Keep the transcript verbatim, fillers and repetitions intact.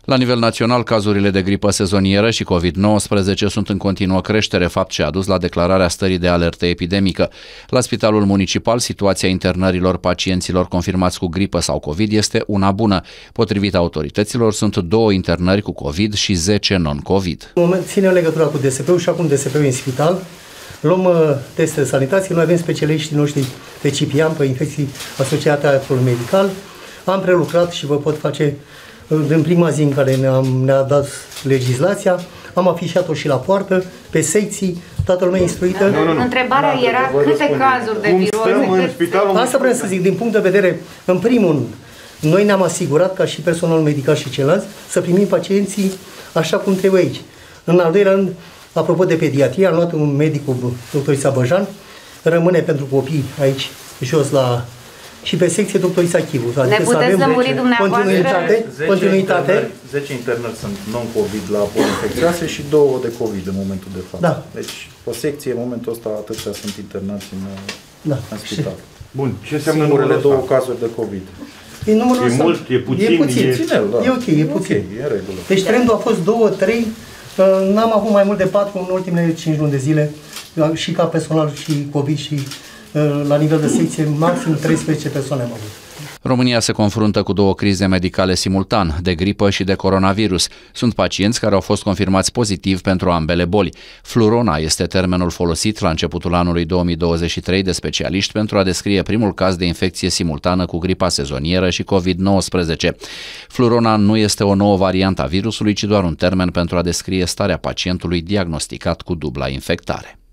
La nivel național, cazurile de gripă sezonieră și covid nouăsprezece sunt în continuă creștere, fapt ce a dus la declararea stării de alertă epidemică. La Spitalul Municipal, situația internărilor pacienților confirmați cu gripă sau COVID este una bună. Potrivit autorităților, sunt două internări cu COVID și zece non-COVID. În moment ținem legătura cu D S P-ul și acum D S P-ul în spital. Luăm uh, teste de sanitație, noi avem specialiștii noștri recipienți pe infecții asociate actului medical. Am prelucrat și vă pot face în prima zi în care ne-am, ne-a dat legislația, am afișat-o și la poartă, pe secții, toată lumea instruită. Nu, nu, nu. Întrebarea nu, era câte cazuri de virus. Asta vreau să zic, din punct de vedere, în primul rând, noi ne-am asigurat ca și personalul medical și ceilalți să primim pacienții așa cum trebuie aici. În al doilea rând, apropo de pediatrie, am luat un medic, doctorița Băjan, rămâne pentru copii aici, jos la... și pe secție doctorița Chivu. Ne adică puteți lămuri dumneavoastră? Continuitate, zece continuitate. Internări, zece internări sunt non-COVID la boli infecțioase și două de COVID în momentul de față. Da. Deci, o secție, în momentul ăsta, atâția sunt internați în, da. în spital. Bun, ce înseamnă singurele numărul două ăsta? cazuri de COVID. E, numărul e ăsta, mult, e puțin? E puțin, e, Ținel, da. e ok, e puțin. Okay, e în regulă. Deci trendul a fost două, trei, n-am avut mai mult de patru în ultimele cinci luni de zile, și ca personal și COVID și la nivel de secție, maxim treisprezece persoane am avut. România se confruntă cu două crize medicale simultan, de gripă și de coronavirus. Sunt pacienți care au fost confirmați pozitiv pentru ambele boli. Flurona este termenul folosit la începutul anului două mii douăzeci și trei de specialiști pentru a descrie primul caz de infecție simultană cu gripa sezonieră și covid nouăsprezece. Flurona nu este o nouă variantă a virusului, ci doar un termen pentru a descrie starea pacientului diagnosticat cu dubla infectare.